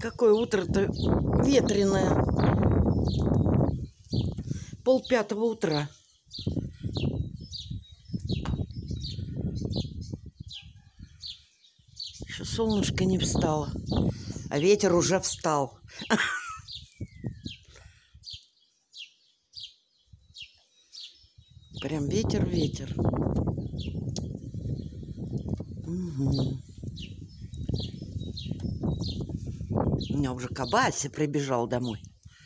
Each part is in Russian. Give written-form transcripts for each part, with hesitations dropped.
Какое утро-то ветреное. 4:30 утра. Еще солнышко не встало, а ветер уже встал. Прям ветер. Угу. У меня уже Кабася прибежал домой.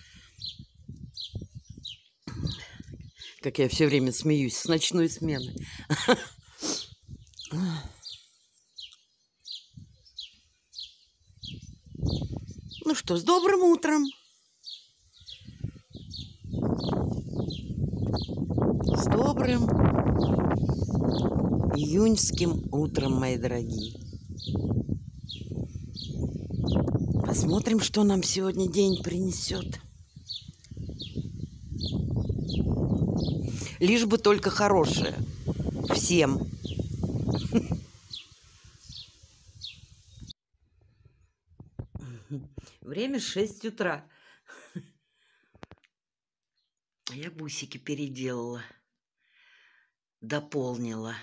Как я все время смеюсь с ночной смены. Ну что, с добрым утром. С добрым июньским утром, мои дорогие. Посмотрим, что нам сегодня день принесет. Лишь бы только хорошее. Всем. Время 6 утра. Я бусики переделала. Дополнила.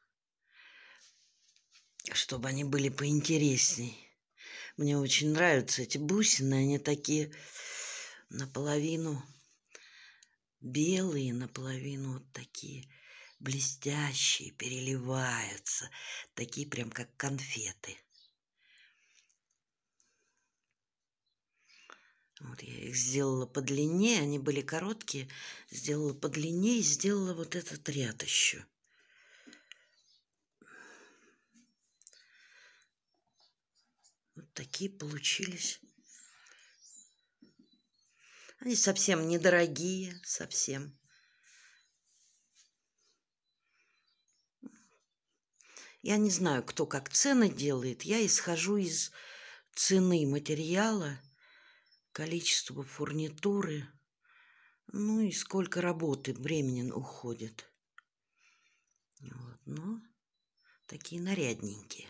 Чтобы они были поинтересней. Мне очень нравятся эти бусины. Они такие наполовину белые, наполовину вот такие блестящие, переливаются. Такие прям как конфеты. Вот я их сделала по длине, они были короткие. Сделала по длине и сделала вот этот ряд еще. Вот такие получились. Они совсем недорогие, совсем. Я не знаю, кто как цены делает. Я исхожу из цены материала, количества фурнитуры, ну и сколько работы, времени уходит. Вот, но такие нарядненькие.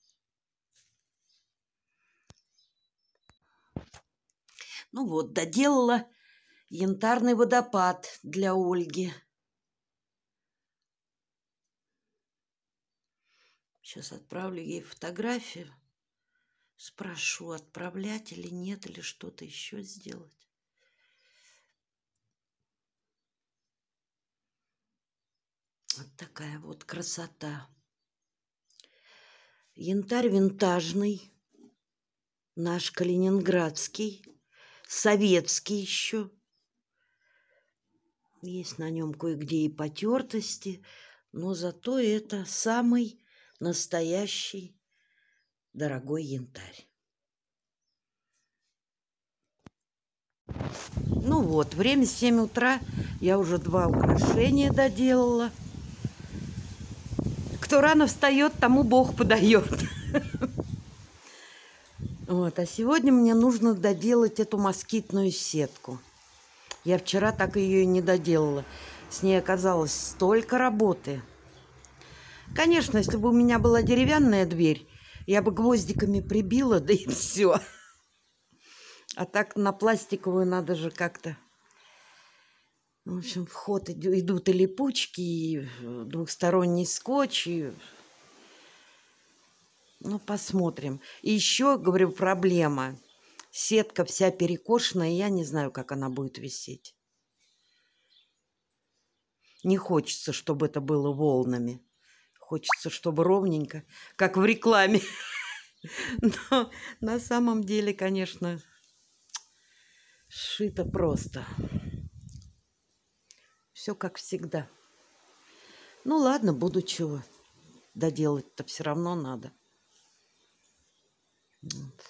Ну вот, доделала янтарный водопад для Ольги. Сейчас отправлю ей фотографию. Спрошу, отправлять или нет, или что-то еще сделать. Вот такая вот красота. Янтарь винтажный. Наш калининградский. Советский еще. Есть на нем кое-где и потертости. Но зато это самый настоящий дорогой янтарь. Ну вот, время 7 утра. Я уже 2 украшения доделала. Кто рано встает, тому Бог подает. Вот, а сегодня мне нужно доделать эту москитную сетку. Я вчера так ее и не доделала. С ней оказалось столько работы. Конечно, если бы у меня была деревянная дверь, я бы гвоздиками прибила, да и все. А так на пластиковую надо же как-то... В общем, в ход идут и липучки, и двухсторонний скотч, и... Ну, посмотрим. И еще, говорю, проблема. Сетка вся перекошенная, я не знаю, как она будет висеть. Не хочется, чтобы это было волнами. Хочется, чтобы ровненько, как в рекламе. Но на самом деле, конечно, сшито просто. Все как всегда. Ну ладно, буду чего. Доделать-то все равно надо. Вот.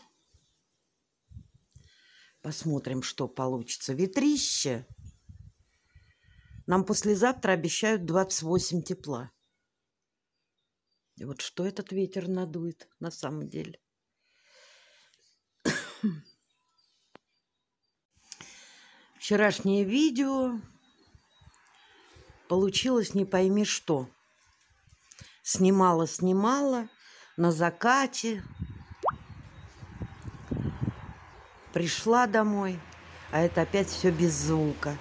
Посмотрим, что получится. Ветрище. Нам послезавтра обещают 28 тепла. И вот что этот ветер надует на самом деле. Вчерашнее видео получилось не пойми что. Снимала на закате. Пришла домой, а это опять все без звука.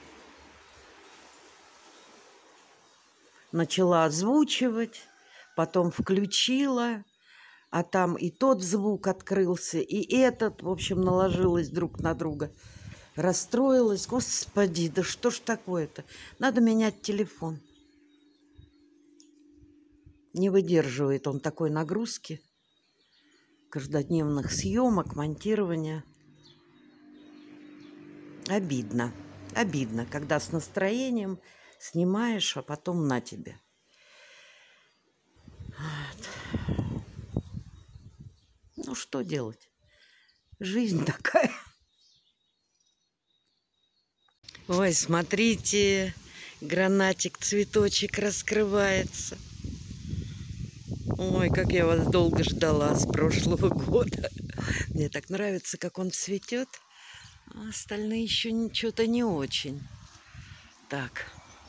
Начала озвучивать, потом включила, а там и тот звук открылся, и этот, в общем, наложилось друг на друга. Расстроилась. Господи, да что ж такое-то? Надо менять телефон. Не выдерживает он такой нагрузки, каждодневных съемок, монтирования. Обидно. Обидно, когда с настроением снимаешь, а потом на тебе. Вот. Ну, что делать? Жизнь такая. Ой, смотрите, гранатик, цветочек раскрывается. Ой, как я вас долго ждала с прошлого года. Мне так нравится, как он цветет. А остальные еще что-то не очень. Так.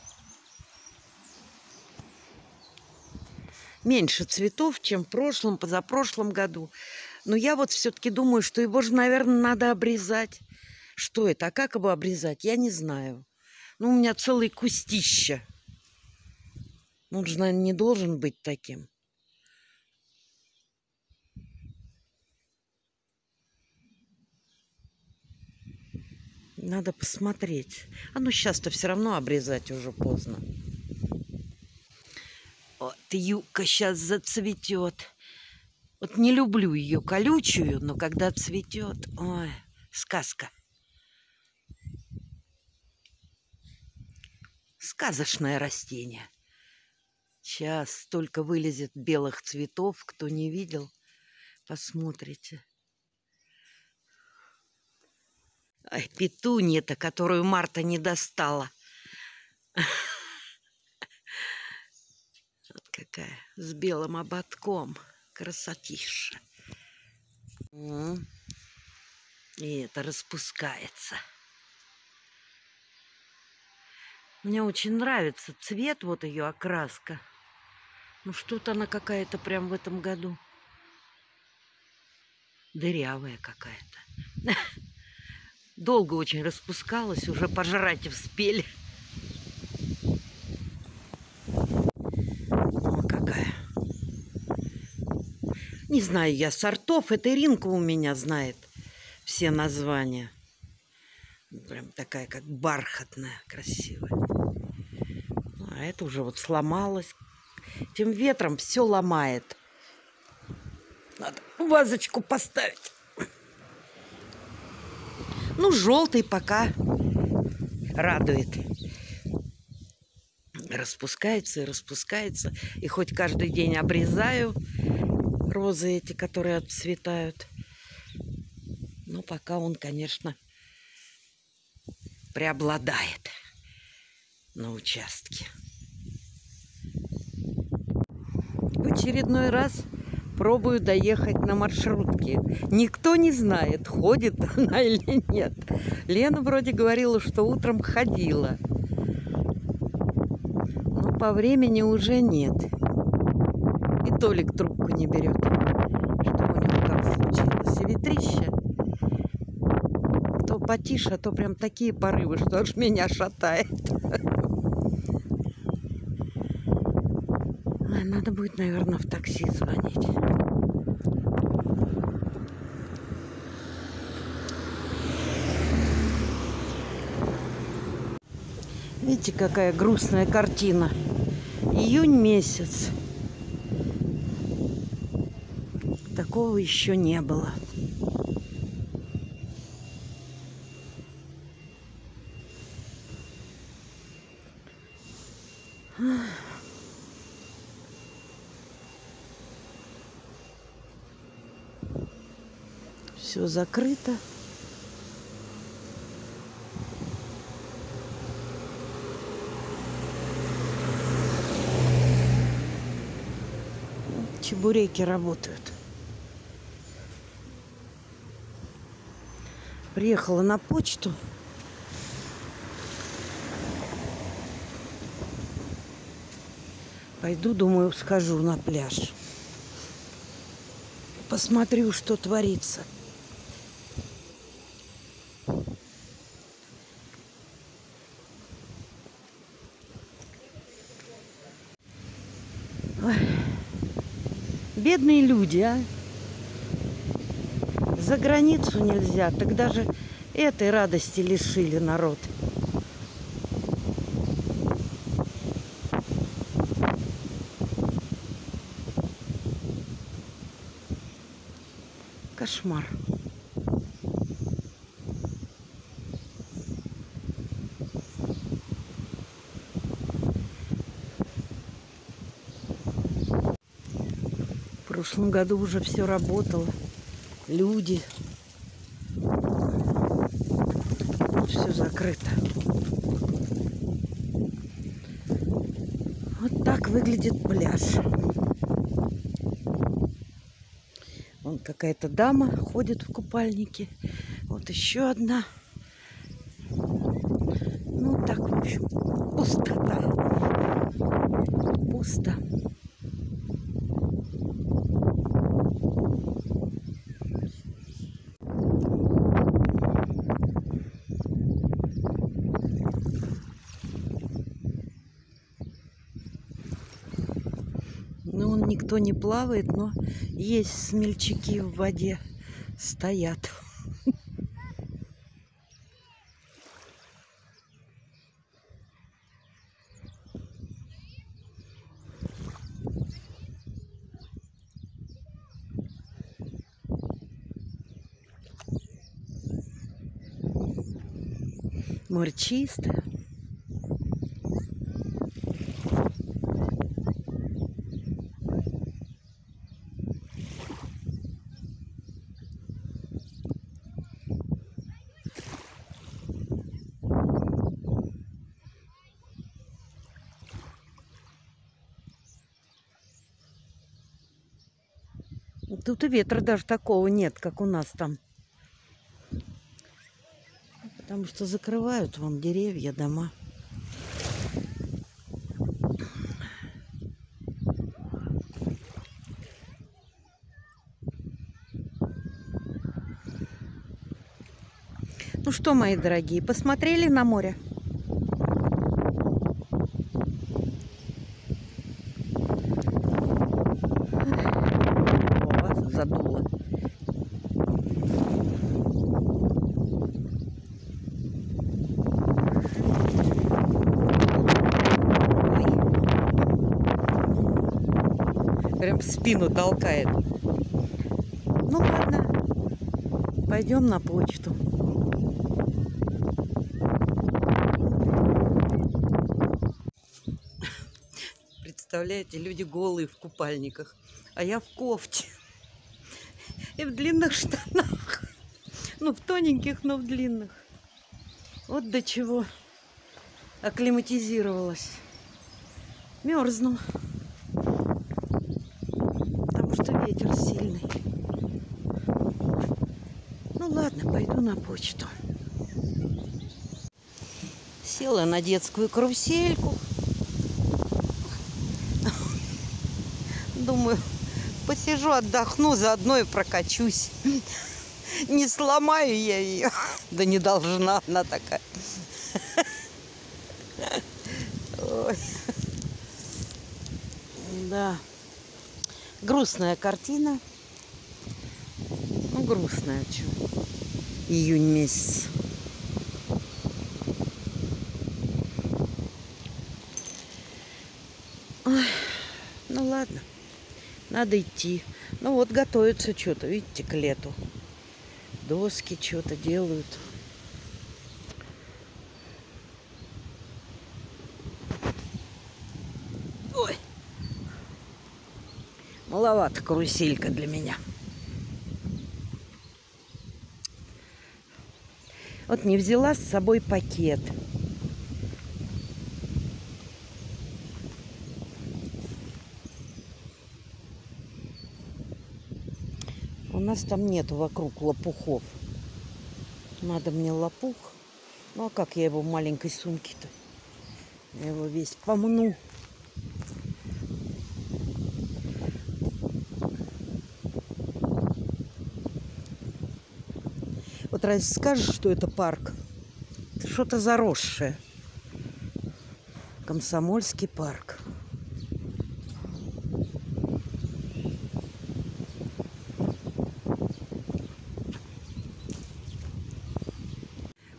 Меньше цветов, чем в прошлом, позапрошлом году. Но я вот все-таки думаю, что его же, наверное, надо обрезать. Что это? А как его обрезать? Я не знаю. Ну, у меня целый кустище. Он же, наверное, не должен быть таким. Надо посмотреть. А ну сейчас-то все равно обрезать уже поздно. Вот юбка сейчас зацветет. Вот не люблю ее колючую, но когда цветет, ой, сказка. Сказочное растение. Сейчас столько вылезет белых цветов, кто не видел, посмотрите. Ай, петунья-то, которую Марта не достала. Вот какая, с белым ободком. Красотища. И это распускается. Мне очень нравится цвет, вот ее окраска. Ну что-то она какая-то прям в этом году. Дырявая какая-то. Долго очень распускалась, уже пожрать успели. О, какая. Не знаю я сортов, это Иринка у меня знает все названия. Прям такая, как бархатная, красивая. А это уже вот сломалось. Тем ветром все ломает. Надо вазочку поставить. Ну, желтый пока радует. Распускается и распускается. И хоть каждый день обрезаю розы эти, которые отцветают. Но пока он, конечно, преобладает на участке. В очередной раз пробую доехать на маршрутке. Никто не знает, ходит она или нет. Лена вроде говорила, что утром ходила. Но по времени уже нет. И Толик трубку не берет. Что у него там случилось? И ветрища. То потише, а то прям такие порывы, что аж меня шатает. Надо будет, наверное, в такси звонить. Видите, какая грустная картина. Июнь месяц. Такого еще не было. Все закрыто. Чебуреки работают. Приехала на почту. Пойду, думаю, схожу на пляж. Посмотрю, что творится. Ой. Бедные люди, а. За границу нельзя, так даже этой радости лишили народ. Кошмар. В прошлом году уже все работало. Люди. Все закрыто. Вот так выглядит пляж. Вон какая-то дама ходит в купальнике. Вот еще одна. Ну так, в общем, пустота. Пусто. Ну, никто не плавает, но есть смельчаки в воде, стоят. Море чистое. Тут и ветра даже такого нет, как у нас там. Потому что закрывают вон деревья, дома. Ну что, мои дорогие, посмотрели на море? О, задуло. Ой. Прям в спину толкает. Ну ладно, пойдем на почту. Представляете, люди голые в купальниках, а я в кофте и в длинных штанах. Ну, в тоненьких, но в длинных. Вот до чего акклиматизировалась. Мерзну, потому что ветер сильный. Ну ладно, пойду на почту. Села на детскую карусельку. Думаю, посижу, отдохну, заодно и прокачусь. Не сломаю я ее. Да не должна она такая. Ой. Да. Грустная картина. Ну, грустная, что. Июнь месяц. Ой. Ну, ладно. Надо идти. Ну, вот готовится что-то, видите, к лету. Доски что-то делают. Ой. Маловато каруселька для меня. Вот не взяла с собой пакет. У нас там нету вокруг лопухов. Надо мне лопух. Ну а как я его в маленькой сумке-то? Я его весь помну. Вот разве скажешь, что это парк? Это что-то заросшее. Комсомольский парк.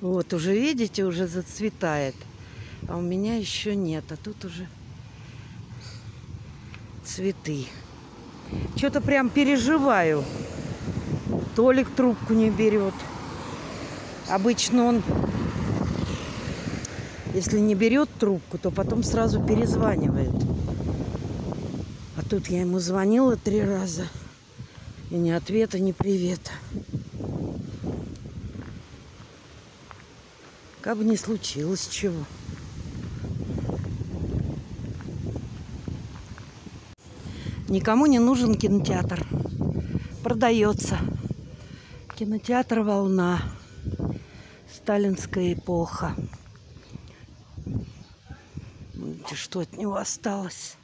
Вот, уже видите, уже зацветает. А у меня еще нет. А тут уже цветы. Что-то прям переживаю. Толик трубку не берет. Обычно он, если не берет трубку, то потом сразу перезванивает. А тут я ему звонила 3 раза. И ни ответа, ни привета. Как бы ни случилось чего. Никому не нужен кинотеатр. Продается. Кинотеатр «Волна». Сталинская эпоха. Видите, что от него осталось.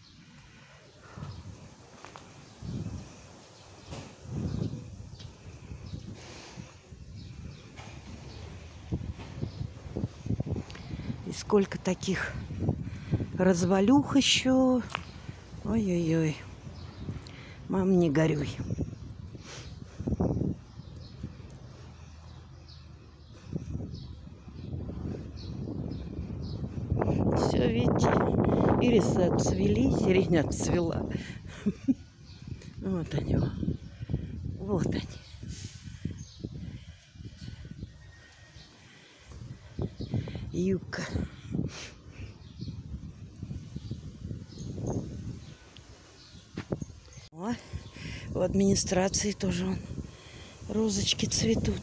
И сколько таких развалюх еще. Ой-ой-ой. Мам, не горюй. Все, видите, ирисы отцвели, сирень отцвела. Вот они. Вот они. Юбка. О, в администрации тоже вон розочки цветут.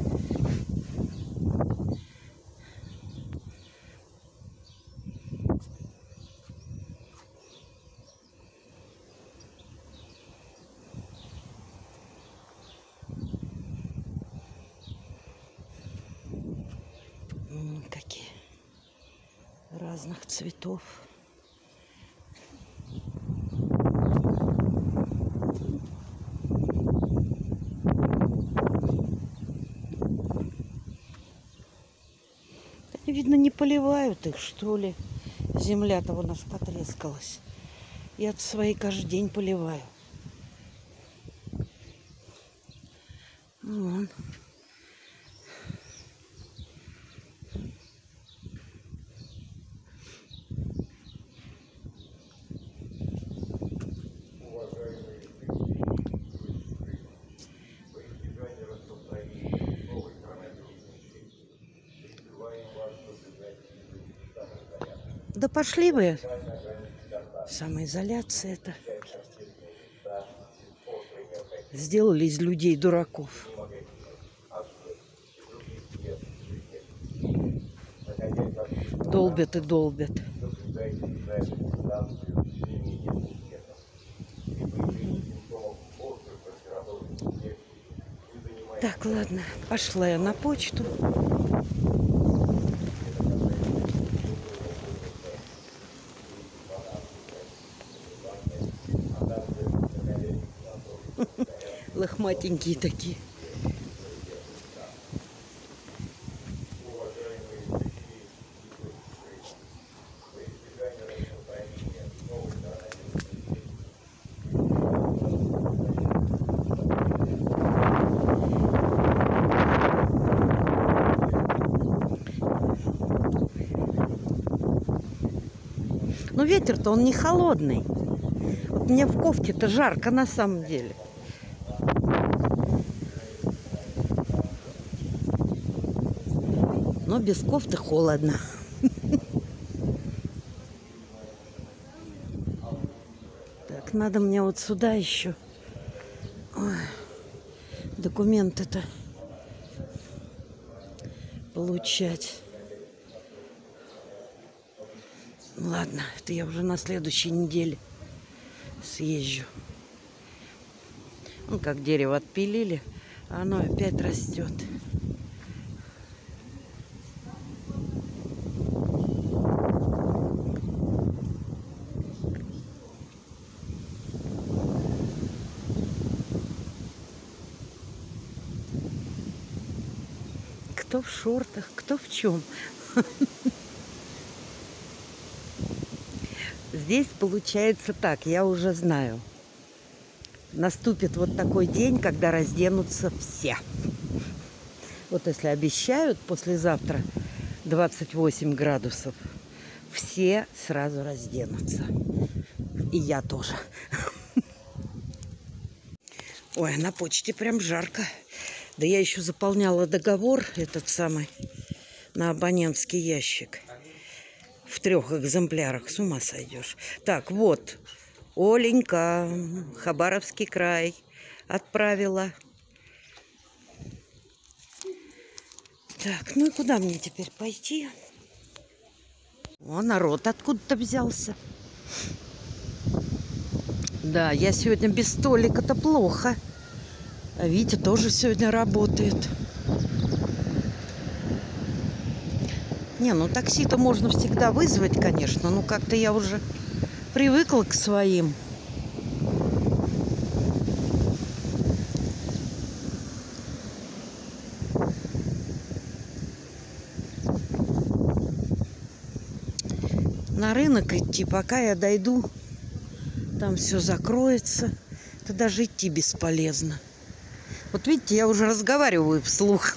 Какие разных цветов. Видно, не поливают их, что ли. Земля-то у нас потрескалась. Я свои каждый день поливаю. Вон. Да пошли вы. Самоизоляция это. Сделали из людей дураков. Долбят и долбят. Так, ладно, пошла я на почту. Лохматенькие такие. Но ветер-то он не холодный. Вот мне в кофте-то жарко на самом деле. Но без кофты холодно. Так, надо мне вот сюда еще документы-то получать. Ладно, это я уже на следующей неделе съезжу. Ну, как дерево отпилили, а оно опять растет. Кто в шортах, кто в чем. Здесь получается так, я уже знаю. Наступит вот такой день, когда разденутся все. Вот если обещают послезавтра 28 градусов, все сразу разденутся. И я тоже. Ой, на почте прям жарко. Да я еще заполняла договор этот самый на абонентский ящик. В 3 экземплярах. С ума сойдешь. Так, вот. Оленька, Хабаровский край. Отправила. Так, ну и куда мне теперь пойти? О, народ откуда-то взялся. Да, я сегодня без столика-то плохо. А Витя тоже сегодня работает. Не, ну такси-то можно всегда вызвать, конечно. Но как-то я уже привыкла к своим. На рынок идти, пока я дойду, там все закроется. Это даже идти бесполезно. Вот видите, я уже разговариваю вслух.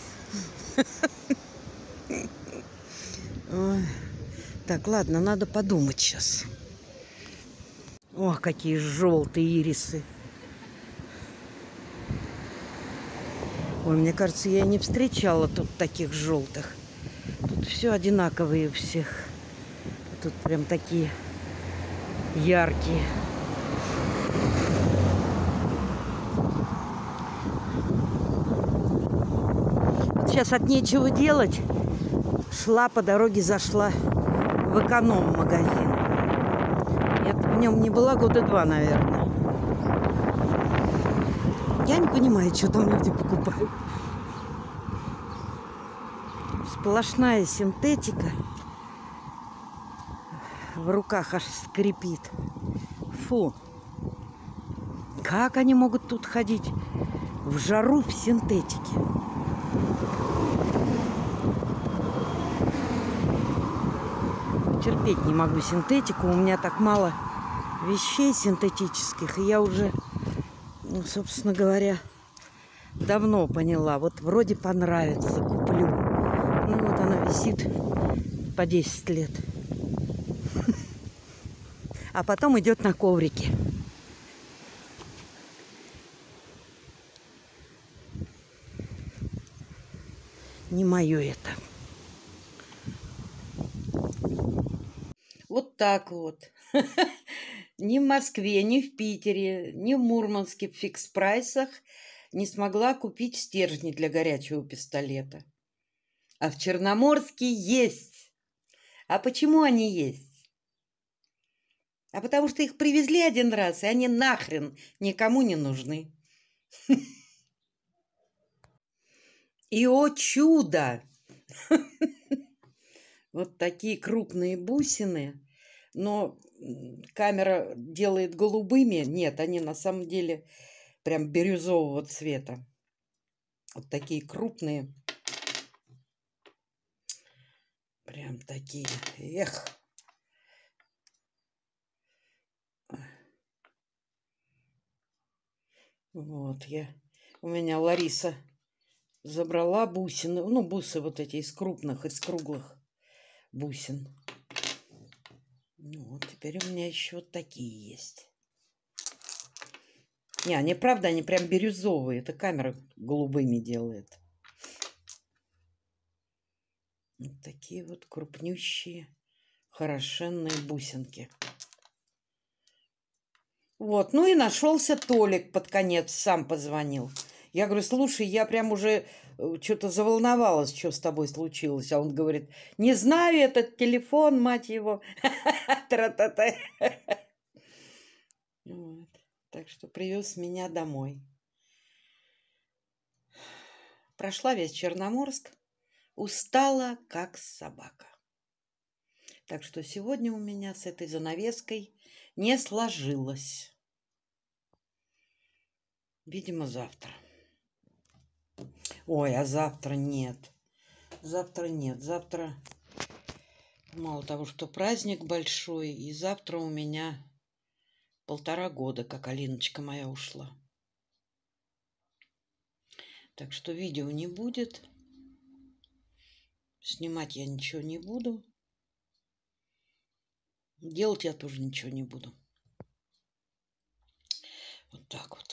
Так, ладно, надо подумать сейчас. О, какие желтые ирисы. Ой, мне кажется, я не встречала тут таких желтых. Тут все одинаковые у всех. Тут прям такие яркие. Вот сейчас от нечего делать. Шла по дороге, зашла в эконом-магазин. Я в нем не была года 2, наверное. Я не понимаю, что там люди покупают. Сплошная синтетика. В руках аж скрипит. Фу. Как они могут тут ходить в жару в синтетике? Терпеть не могу синтетику. У меня так мало вещей синтетических. И я уже, ну, собственно говоря, давно поняла. Вот вроде понравится, куплю. Ну вот она висит по 10 лет. А потом идет на коврике. Не мое это. Вот так вот. Ни в Москве, ни в Питере, ни в Мурманске в фикс-прайсах не смогла купить стержни для горячего пистолета. А в Черноморске есть. А почему они есть? А потому что их привезли один раз, и они нахрен никому не нужны. И, о чудо! Вот такие крупные бусины. Но камера делает голубыми. Нет, они на самом деле прям бирюзового цвета. Вот такие крупные. Прям такие. Эх. Вот у меня Лариса забрала бусины. Ну, бусы вот эти из крупных, из круглых бусин. Ну, вот теперь у меня еще вот такие есть. Не, они, правда, они прям бирюзовые. Это камера голубыми делает. Вот такие вот крупнющие, хорошенные бусинки. Вот, ну и нашелся Толик под конец, сам позвонил. Я говорю, слушай, я прям уже что-то заволновалась, что с тобой случилось. А он говорит, не знаю этот телефон, мать его. Тра-та-та. Вот. Так что привез меня домой. Прошла весь Черноморск, устала, как собака. Так что сегодня у меня с этой занавеской не сложилось. Видимо, завтра. Ой, а завтра нет. Завтра нет. Завтра мало того, что праздник большой, и завтра у меня 1,5 года, как Алиночка моя ушла. Так что видео не будет. Снимать я ничего не буду. Делать я тоже ничего не буду. Вот так вот.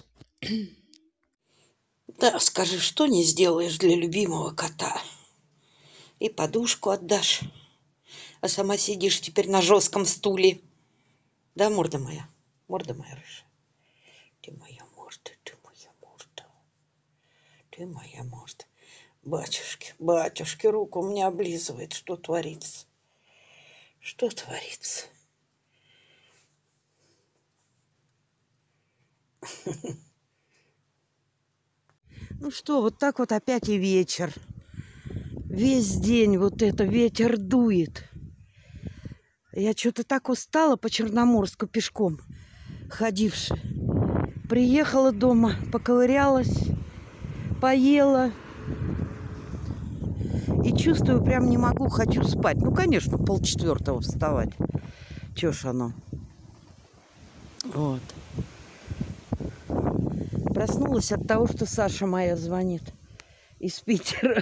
Да, скажи, что не сделаешь для любимого кота? И подушку отдашь, а сама сидишь теперь на жестком стуле. Да, морда моя рыжая. Ты моя морда, ты моя морда. Ты моя морда. Батюшки, батюшки, руку мне облизывает. Что творится? Что творится? Ну что, вот так вот опять и вечер. Весь день вот это ветер дует. Я что-то так устала по Черноморску пешком ходивши. Приехала дома, поковырялась, поела. И чувствую, прям не могу, хочу спать. Ну, конечно, 3:30 вставать. Чё ж оно? Вот. Проснулась от того, что Саша моя звонит из Питера.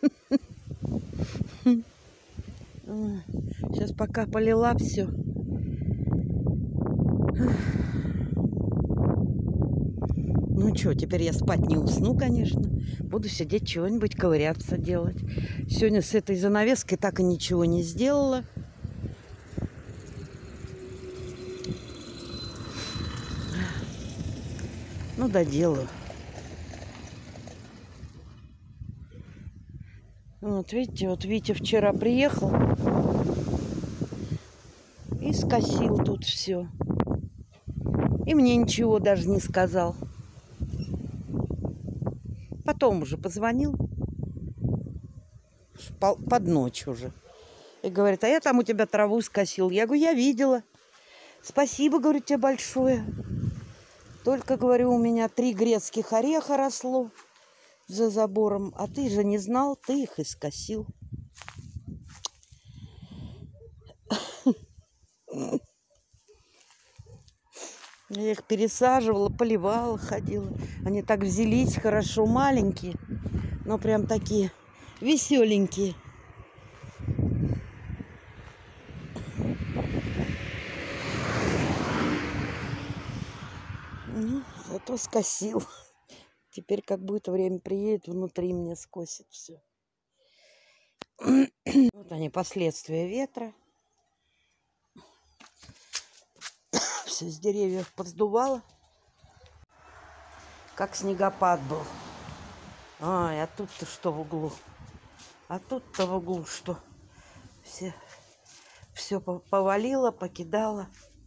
Сейчас пока полила все. Ну что, теперь я спать не усну, конечно. Буду сидеть, чего-нибудь ковыряться делать. Сегодня с этой занавеской так и ничего не сделала. Ну, доделаю. Вот Витя вчера приехал и скосил тут все. И мне ничего даже не сказал. Потом уже позвонил. Под ночь уже. И говорит, а я там у тебя траву скосил. Я говорю, я видела. Спасибо, говорю, тебе большое. Только, говорю, у меня 3 грецких ореха росло за забором. А ты же не знал, ты их и скосил. Я их пересаживала, поливала, ходила. Они так взялись хорошо, маленькие, но прям такие веселенькие. Ну, зато скосил. Теперь, как будет время приедет, внутри мне скосит все. Вот они, последствия ветра. Все с деревьев подсдувало. Как снегопад был. Ай, а тут-то что в углу? А тут-то в углу что? Все повалило, покидало.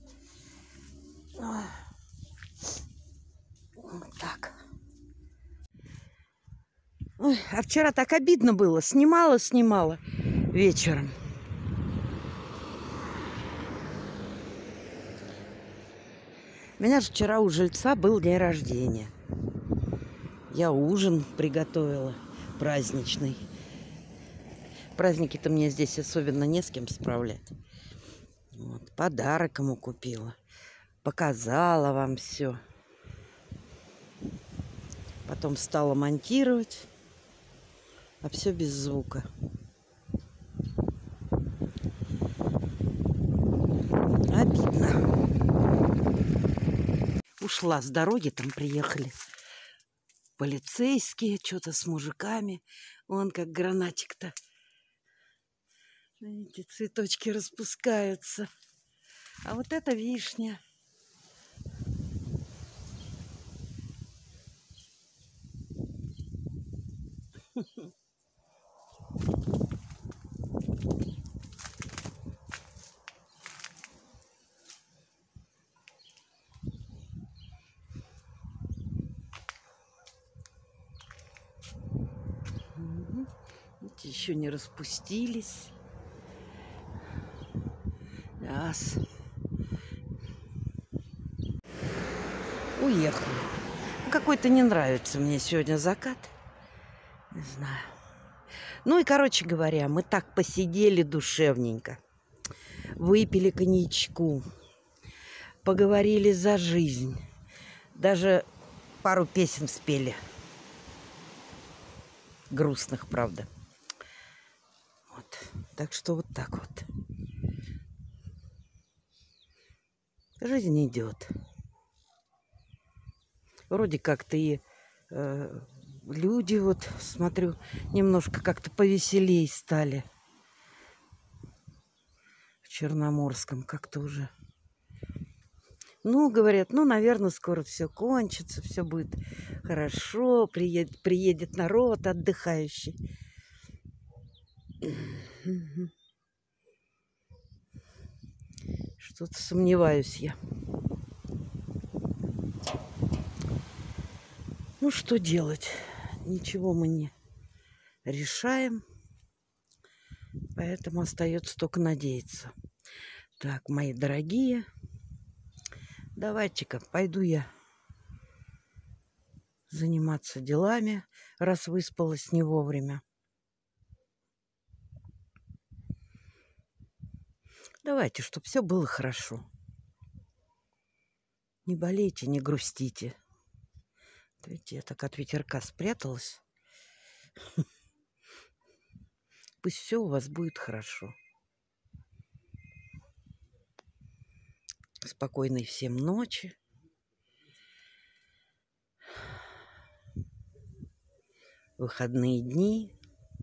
Вот так. Ой, а вчера так обидно было. Снимала вечером. У меня же вчера у жильца был день рождения. Я ужин приготовила праздничный. Праздники-то мне здесь особенно не с кем справлять. Вот, подарок ему купила. Показала вам все. Потом стала монтировать. А все без звука. Обидно. Ушла с дороги, там приехали полицейские, что-то с мужиками. Вон как гранатик-то. Видите, цветочки распускаются. А вот это вишня. Еще не распустились. Раз. Уехали. Какой-то не нравится мне сегодня закат. Не знаю. Ну и, короче говоря, мы так посидели душевненько. Выпили коньячку. Поговорили за жизнь. Даже пару песен спели. Грустных, правда. Так что вот так вот. Жизнь идет. Вроде как-то и люди, вот смотрю, немножко как-то повеселей стали. В Черноморском как-то уже. Ну, говорят, ну, наверное, скоро все кончится, все будет хорошо, приедет народ отдыхающий. Что-то сомневаюсь я. Ну, что делать? Ничего мы не решаем, поэтому остается только надеяться. Так, мои дорогие, давайте-ка пойду я заниматься делами, раз выспалась не вовремя. Давайте, чтобы все было хорошо. Не болейте, не грустите. Видите, я так от ветерка спряталась. Пусть все у вас будет хорошо. Спокойной всем ночи. Выходные дни.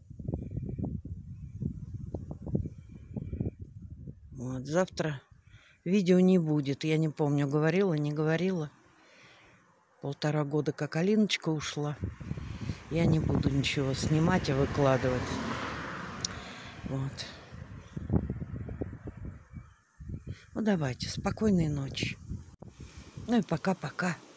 Вот, завтра видео не будет. Я не помню, говорила, не говорила. 1,5 года, как Алиночка ушла. Я не буду ничего снимать и выкладывать. Вот. Ну, давайте, спокойной ночи. Ну и пока-пока.